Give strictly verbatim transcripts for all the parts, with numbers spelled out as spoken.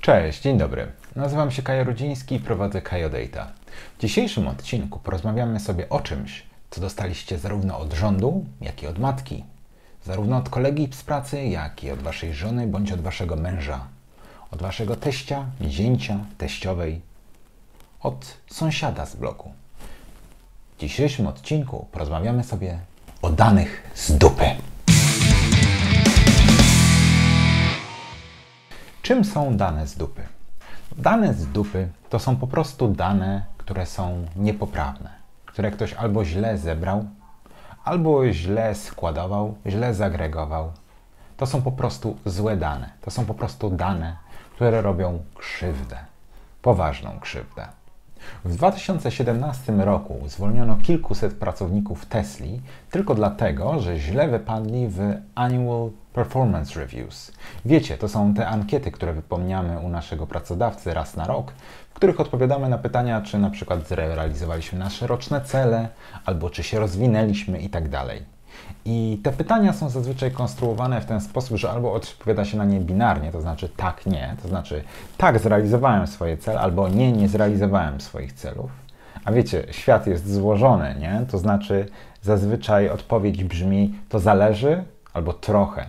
Cześć, dzień dobry. Nazywam się Kajo Rudziński i prowadzę Kajo Data. W dzisiejszym odcinku porozmawiamy sobie o czymś, co dostaliście zarówno od rządu, jak i od matki. Zarówno od kolegi z pracy, jak i od waszej żony bądź od waszego męża. Od waszego teścia, zięcia, teściowej. Od sąsiada z bloku. W dzisiejszym odcinku porozmawiamy sobie o danych z dupy. Czym są dane z dupy? Dane z dupy to są po prostu dane, które są niepoprawne, które ktoś albo źle zebrał, albo źle składował, źle zagregował. To są po prostu złe dane. To są po prostu dane, które robią krzywdę, poważną krzywdę. W dwa tysiące siedemnastym roku zwolniono kilkuset pracowników Tesli tylko dlatego, że źle wypadli w Annual Performance Reviews. Wiecie, to są te ankiety, które wypełniamy u naszego pracodawcy raz na rok, w których odpowiadamy na pytania, czy na przykład zrealizowaliśmy nasze roczne cele, albo czy się rozwinęliśmy i tak dalej. I te pytania są zazwyczaj konstruowane w ten sposób, że albo odpowiada się na nie binarnie, to znaczy tak, nie, to znaczy tak, zrealizowałem swoje cele, albo nie, nie zrealizowałem swoich celów. A wiecie, świat jest złożony, nie? To znaczy zazwyczaj odpowiedź brzmi to zależy albo trochę.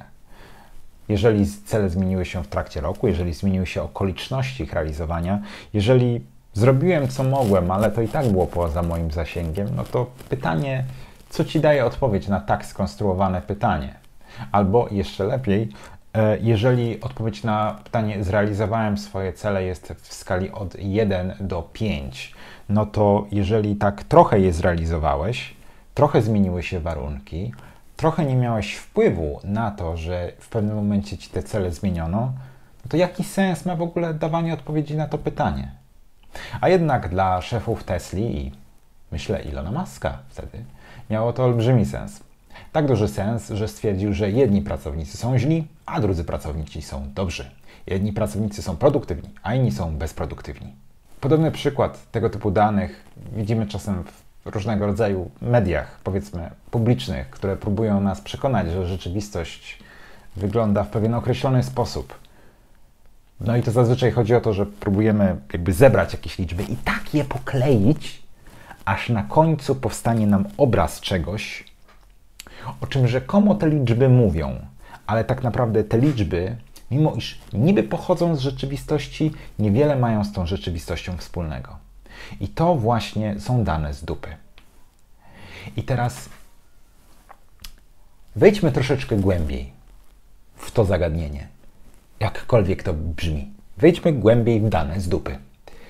Jeżeli cele zmieniły się w trakcie roku, jeżeli zmieniły się okoliczności ich realizowania, jeżeli zrobiłem co mogłem, ale to i tak było poza moim zasięgiem, no to pytanie, co ci daje odpowiedź na tak skonstruowane pytanie? Albo jeszcze lepiej, jeżeli odpowiedź na pytanie zrealizowałem swoje cele jest w skali od jeden do pięciu, no to jeżeli tak trochę je zrealizowałeś, trochę zmieniły się warunki, trochę nie miałeś wpływu na to, że w pewnym momencie ci te cele zmieniono, no to jaki sens ma w ogóle dawanie odpowiedzi na to pytanie? A jednak dla szefów Tesli i myślę Ilona Muska wtedy miało to olbrzymi sens. Tak duży sens, że stwierdził, że jedni pracownicy są źli, a drudzy pracownicy są dobrzy. Jedni pracownicy są produktywni, a inni są bezproduktywni. Podobny przykład tego typu danych widzimy czasem w różnego rodzaju mediach, powiedzmy publicznych, które próbują nas przekonać, że rzeczywistość wygląda w pewien określony sposób. No i to zazwyczaj chodzi o to, że próbujemy jakby zebrać jakieś liczby i tak je pokleić, aż na końcu powstanie nam obraz czegoś, o czym rzekomo te liczby mówią, ale tak naprawdę te liczby, mimo iż niby pochodzą z rzeczywistości, niewiele mają z tą rzeczywistością wspólnego. I to właśnie są dane z dupy. I teraz wejdźmy troszeczkę głębiej w to zagadnienie, jakkolwiek to brzmi. Wejdźmy głębiej w dane z dupy.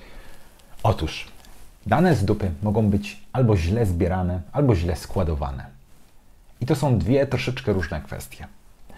Otóż dane z dupy mogą być albo źle zbierane, albo źle składowane. I to są dwie troszeczkę różne kwestie.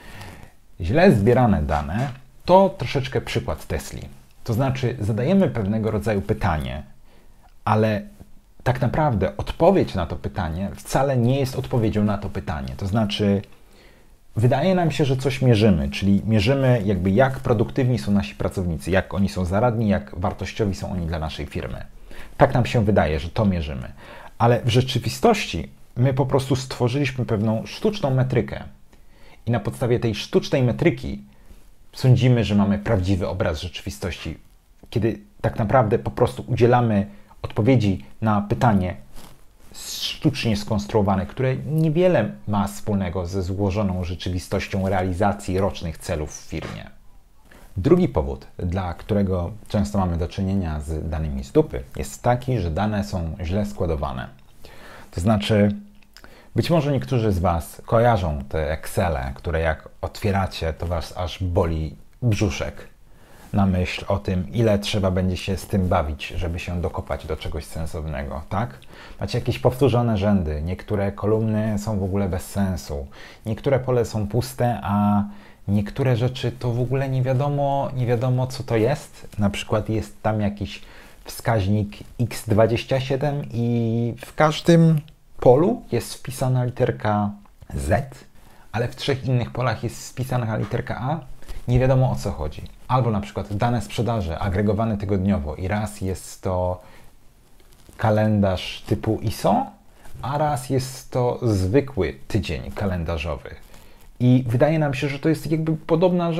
Źle zbierane dane to troszeczkę przykład Tesli. To znaczy zadajemy pewnego rodzaju pytanie, ale tak naprawdę odpowiedź na to pytanie wcale nie jest odpowiedzią na to pytanie. To znaczy wydaje nam się, że coś mierzymy, czyli mierzymy jakby jak produktywni są nasi pracownicy, jak oni są zaradni, jak wartościowi są oni dla naszej firmy. Tak nam się wydaje, że to mierzymy. Ale w rzeczywistości my po prostu stworzyliśmy pewną sztuczną metrykę. I na podstawie tej sztucznej metryki sądzimy, że mamy prawdziwy obraz rzeczywistości. Kiedy tak naprawdę po prostu udzielamy odpowiedzi na pytanie sztucznie skonstruowane, które niewiele ma wspólnego ze złożoną rzeczywistością realizacji rocznych celów w firmie. Drugi powód, dla którego często mamy do czynienia z danymi z dupy, jest taki, że dane są źle składowane. To znaczy, być może niektórzy z Was kojarzą te Excele, które jak otwieracie, to Was aż boli brzuszek na myśl o tym, ile trzeba będzie się z tym bawić, żeby się dokopać do czegoś sensownego, tak? Macie jakieś powtórzone rzędy, niektóre kolumny są w ogóle bez sensu, niektóre pole są puste, a niektóre rzeczy to w ogóle nie wiadomo, nie wiadomo co to jest. Na przykład jest tam jakiś wskaźnik iks dwadzieścia siedem i w każdym polu jest wpisana literka Z, ale w trzech innych polach jest wpisana literka A. Nie wiadomo o co chodzi. Albo na przykład dane sprzedaży agregowane tygodniowo i raz jest to kalendarz typu I S O, a raz jest to zwykły tydzień kalendarzowy. I wydaje nam się, że to jest jakby podobna rzecz,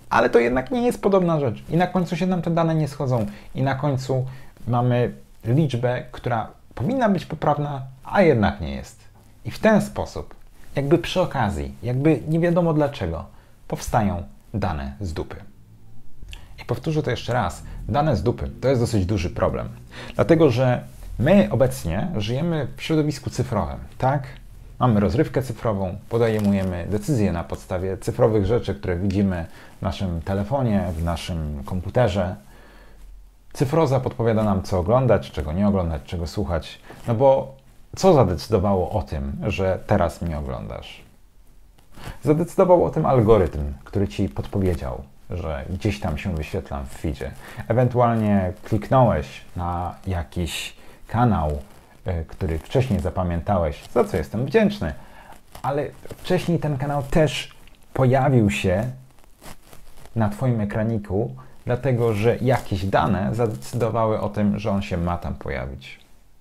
Ale to jednak nie jest podobna rzecz. I na końcu się nam te dane nie schodzą. I na końcu mamy liczbę, która powinna być poprawna, a jednak nie jest. I w ten sposób, jakby przy okazji, jakby nie wiadomo dlaczego, powstają dane z dupy. I powtórzę to jeszcze raz. Dane z dupy to jest dosyć duży problem. Dlatego, że my obecnie żyjemy w środowisku cyfrowym, tak? Mamy rozrywkę cyfrową, podejmujemy decyzje na podstawie cyfrowych rzeczy, które widzimy w naszym telefonie, w naszym komputerze. Cyfroza podpowiada nam, co oglądać, czego nie oglądać, czego słuchać. No bo co zadecydowało o tym, że teraz mnie oglądasz? Zadecydował o tym algorytm, który Ci podpowiedział, że gdzieś tam się wyświetlam w feedzie. Ewentualnie kliknąłeś na jakiś kanał, który wcześniej zapamiętałeś, za co jestem wdzięczny, ale wcześniej ten kanał też pojawił się na Twoim ekraniku, dlatego że jakieś dane zadecydowały o tym, że on się ma tam pojawić.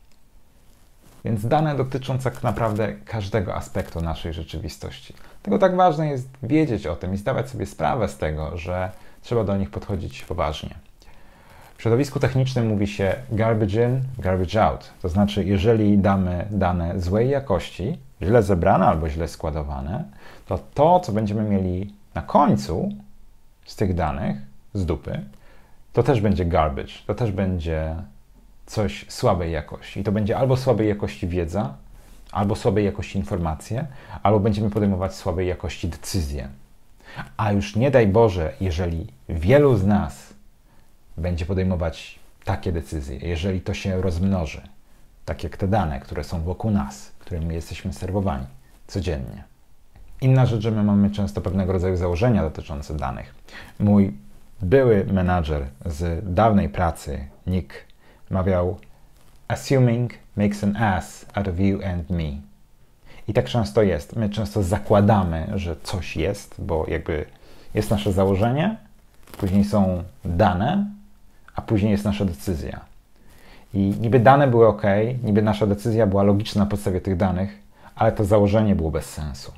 Więc dane dotyczą tak naprawdę każdego aspektu naszej rzeczywistości. Dlatego tak ważne jest wiedzieć o tym i zdawać sobie sprawę z tego, że trzeba do nich podchodzić poważnie. W środowisku technicznym mówi się garbage in, garbage out. To znaczy, jeżeli damy dane złej jakości, źle zebrane albo źle składowane, to to, co będziemy mieli na końcu z tych danych, z dupy, to też będzie garbage, to też będzie coś słabej jakości. I to będzie albo słabej jakości wiedza, albo słabej jakości informacje, albo będziemy podejmować słabej jakości decyzje. A już nie daj Boże, jeżeli wielu z nas będzie podejmować takie decyzje, jeżeli to się rozmnoży, tak jak te dane, które są wokół nas, którymi jesteśmy serwowani codziennie. Inna rzecz, że my mamy często pewnego rodzaju założenia dotyczące danych. Mój były menadżer z dawnej pracy, Nick, mawiał "Assuming makes an ass out of you and me". I tak często jest. My często zakładamy, że coś jest, bo jakby jest nasze założenie, później są dane, a później jest nasza decyzja. I niby dane były ok, niby nasza decyzja była logiczna na podstawie tych danych, ale to założenie było bez sensu.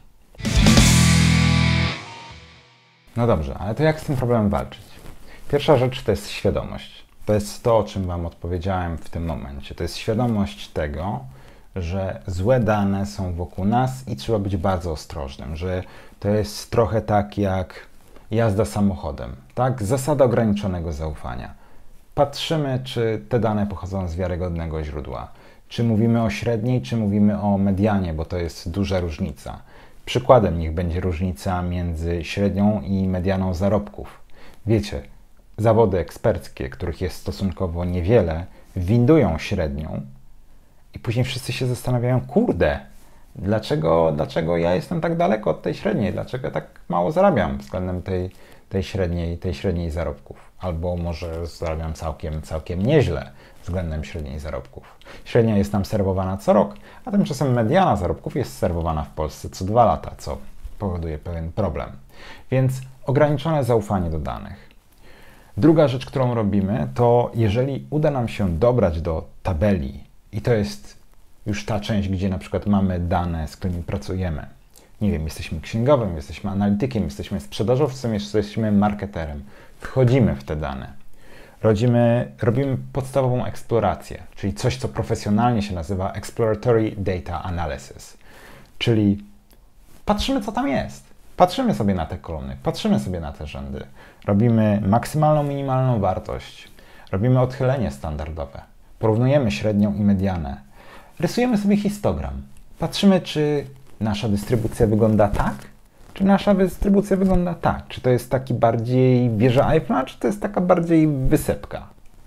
No dobrze, ale to jak z tym problemem walczyć? Pierwsza rzecz to jest świadomość. To jest to, o czym Wam odpowiedziałem w tym momencie. To jest świadomość tego, że złe dane są wokół nas i trzeba być bardzo ostrożnym, że to jest trochę tak jak jazda samochodem, tak? Zasada ograniczonego zaufania. Patrzymy, czy te dane pochodzą z wiarygodnego źródła. Czy mówimy o średniej, czy mówimy o medianie, bo to jest duża różnica. Przykładem niech będzie różnica między średnią i medianą zarobków. Wiecie, zawody eksperckie, których jest stosunkowo niewiele, windują średnią i później wszyscy się zastanawiają, kurde, dlaczego, dlaczego ja jestem tak daleko od tej średniej, dlaczego tak mało zarabiam względem tej, tej, średniej, tej średniej zarobków. Albo może zarabiam całkiem, całkiem nieźle względem średniej zarobków. Średnia jest nam serwowana co rok, a tymczasem mediana zarobków jest serwowana w Polsce co dwa lata, co powoduje pewien problem. Więc ograniczone zaufanie do danych. Druga rzecz, którą robimy, to jeżeli uda nam się dobrać do tabeli, i to jest już ta część, gdzie na przykład mamy dane, z którymi pracujemy. Nie wiem, jesteśmy księgowym, jesteśmy analitykiem, jesteśmy sprzedażowcem, jesteśmy marketerem. Wchodzimy w te dane. Robimy, robimy podstawową eksplorację, czyli coś, co profesjonalnie się nazywa Exploratory Data Analysis. Czyli patrzymy, co tam jest. Patrzymy sobie na te kolumny, patrzymy sobie na te rzędy. Robimy maksymalną, minimalną wartość. Robimy odchylenie standardowe. Porównujemy średnią i medianę. Rysujemy sobie histogram. Patrzymy, czy nasza dystrybucja wygląda tak, czy nasza dystrybucja wygląda tak. Czy to jest taki bardziej wieża Eiffla, czy to jest taka bardziej wysepka.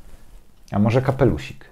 A może kapelusik.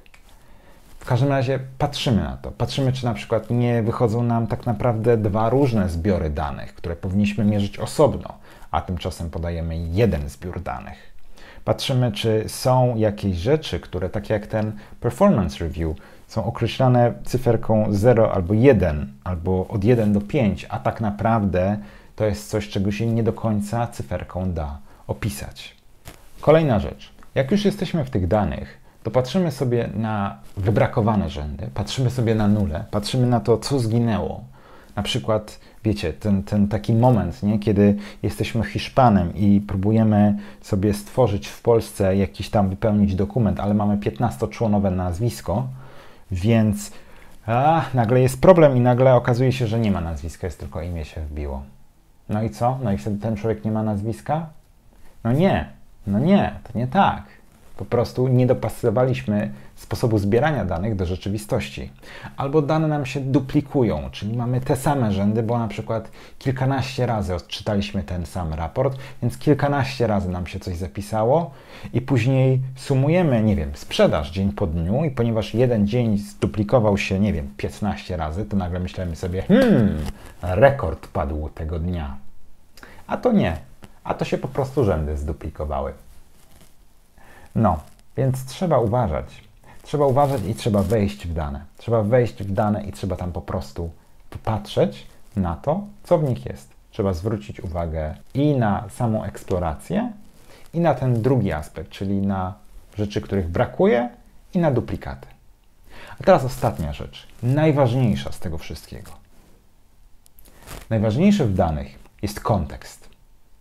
W każdym razie patrzymy na to. Patrzymy, czy na przykład nie wychodzą nam tak naprawdę dwa różne zbiory danych, które powinniśmy mierzyć osobno, a tymczasem podajemy jeden zbiór danych. Patrzymy, czy są jakieś rzeczy, które tak jak ten performance review są określane cyferką zero albo jeden, albo od jeden do pięć, a tak naprawdę to jest coś, czego się nie do końca cyferką da opisać. Kolejna rzecz. Jak już jesteśmy w tych danych, to patrzymy sobie na wybrakowane rzędy, patrzymy sobie na nule, patrzymy na to, co zginęło, Na przykład, wiecie, ten, ten taki moment, nie? Kiedy jesteśmy Hiszpanem i próbujemy sobie stworzyć w Polsce jakiś tam, wypełnić dokument, ale mamy piętnastoczłonowe nazwisko, więc a, nagle jest problem i nagle okazuje się, że nie ma nazwiska, jest tylko imię się wbiło. No i co? No i wtedy ten człowiek nie ma nazwiska? No nie, no nie, to nie tak. Po prostu nie dopasowaliśmy sposobu zbierania danych do rzeczywistości. Albo dane nam się duplikują, czyli mamy te same rzędy, bo na przykład kilkanaście razy odczytaliśmy ten sam raport, więc kilkanaście razy nam się coś zapisało i później sumujemy, nie wiem, sprzedaż dzień po dniu i ponieważ jeden dzień zduplikował się, nie wiem, piętnaście razy, to nagle myślimy sobie, hmm, rekord padł tego dnia. A to nie, a to się po prostu rzędy zduplikowały. No, więc trzeba uważać. Trzeba uważać i trzeba wejść w dane. Trzeba wejść w dane i trzeba tam po prostu popatrzeć na to, co w nich jest. Trzeba zwrócić uwagę i na samą eksplorację, i na ten drugi aspekt, czyli na rzeczy, których brakuje, i na duplikaty. A teraz ostatnia rzecz, najważniejsza z tego wszystkiego. Najważniejszy w danych jest kontekst.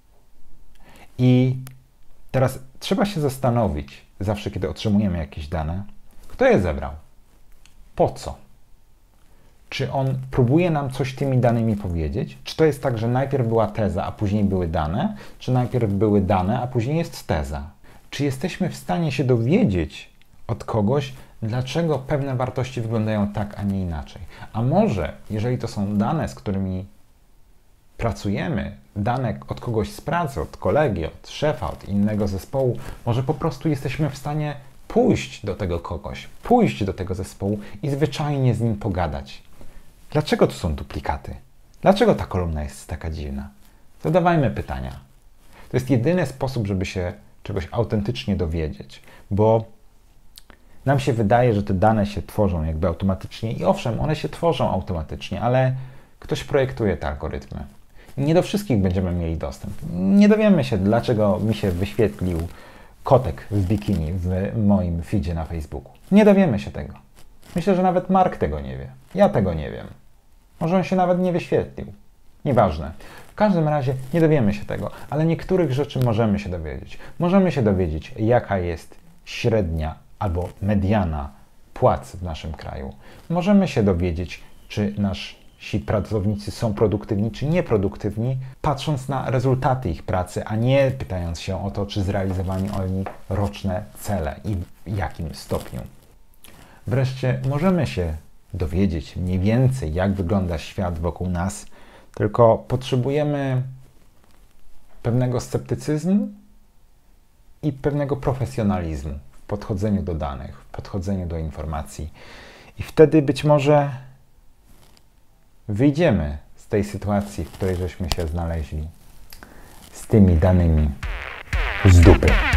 I teraz trzeba się zastanowić, zawsze kiedy otrzymujemy jakieś dane, kto je zebrał? Po co? Czy on próbuje nam coś tymi danymi powiedzieć? Czy to jest tak, że najpierw była teza, a później były dane? Czy najpierw były dane, a później jest teza? Czy jesteśmy w stanie się dowiedzieć od kogoś, dlaczego pewne wartości wyglądają tak, a nie inaczej? A może, jeżeli to są dane, z którymi pracujemy, dane od kogoś z pracy, od kolegi, od szefa, od innego zespołu, może po prostu jesteśmy w stanie pójść do tego kogoś, pójść do tego zespołu i zwyczajnie z nim pogadać. Dlaczego tu są duplikaty? Dlaczego ta kolumna jest taka dziwna? Zadawajmy pytania. To jest jedyny sposób, żeby się czegoś autentycznie dowiedzieć, bo nam się wydaje, że te dane się tworzą jakby automatycznie i owszem, one się tworzą automatycznie, ale ktoś projektuje te algorytmy. Nie do wszystkich będziemy mieli dostęp. Nie dowiemy się, dlaczego mi się wyświetlił kotek w bikini w moim feedzie na Facebooku. Nie dowiemy się tego. Myślę, że nawet Mark tego nie wie. Ja tego nie wiem. Może on się nawet nie wyświetlił. Nieważne. W każdym razie nie dowiemy się tego, ale niektórych rzeczy możemy się dowiedzieć. Możemy się dowiedzieć, jaka jest średnia albo mediana płac w naszym kraju. Możemy się dowiedzieć, czy nasi pracownicy są produktywni, czy nieproduktywni, patrząc na rezultaty ich pracy, a nie pytając się o to, czy zrealizowali oni roczne cele i w jakim stopniu. Wreszcie możemy się dowiedzieć mniej więcej, jak wygląda świat wokół nas, tylko potrzebujemy pewnego sceptycyzmu i pewnego profesjonalizmu w podchodzeniu do danych, w podchodzeniu do informacji. I wtedy być może wyjdziemy z tej sytuacji, w której żeśmy się znaleźli, z tymi danymi z dupy.